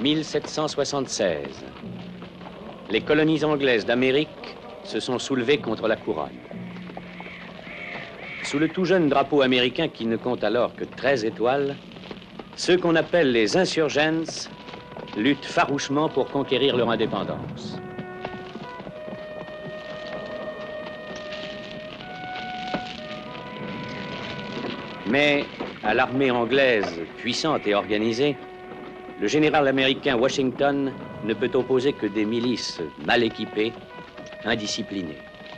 1776. Les colonies anglaises d'Amérique se sont soulevées contre la couronne. Sous le tout jeune drapeau américain qui ne compte alors que 13 étoiles, ceux qu'on appelle les insurgents luttent farouchement pour conquérir leur indépendance. Mais à l'armée anglaise puissante et organisée, le général américain Washington ne peut opposer que des milices mal équipées, indisciplinées.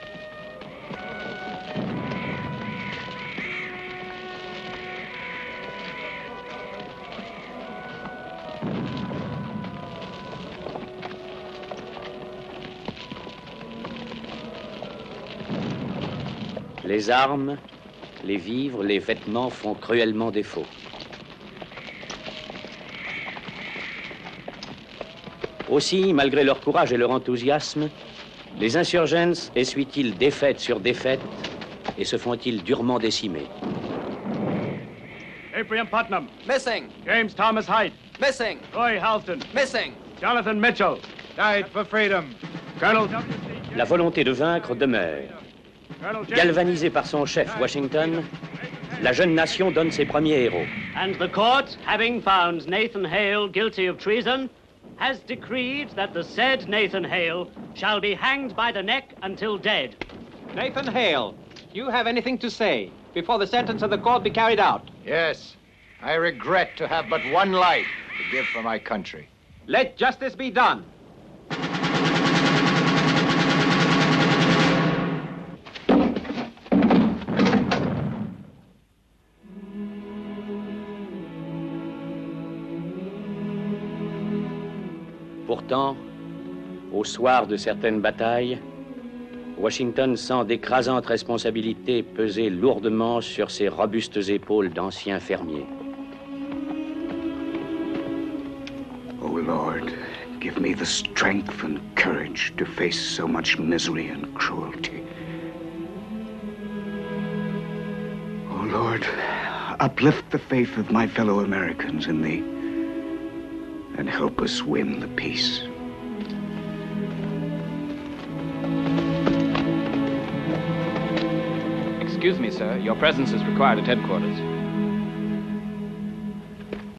Les armes, les vivres, les vêtements font cruellement défaut. Aussi, malgré leur courage et leur enthousiasme, les insurgents essuient-ils défaite sur défaite et se font-ils durement décimer. Abraham Putnam. Missing. James Thomas Hyde. Missing. Roy Halston. Missing. Jonathan Mitchell. Died for freedom. Colonel La volonté de vaincre demeure. Galvanisée par son chef Washington, la jeune nation donne ses premiers héros. And the court, having found Nathan Hale guilty of treason, has decreed that the said Nathan Hale shall be hanged by the neck until dead. Nathan Hale, do you have anything to say before the sentence of the court be carried out? Yes. I regret to have but one life to give for my country. Let justice be done. Pourtant, au soir de certaines batailles, Washington sent d'écrasantes responsabilités peser lourdement sur ses robustes épaules d'anciens fermiers. Oh Lord, give me the strength and courage to face so much misery and cruelty. Oh Lord, uplift the faith of my fellow Americans in Thee, and help us win the peace. Excuse me, sir. Your presence is required at headquarters.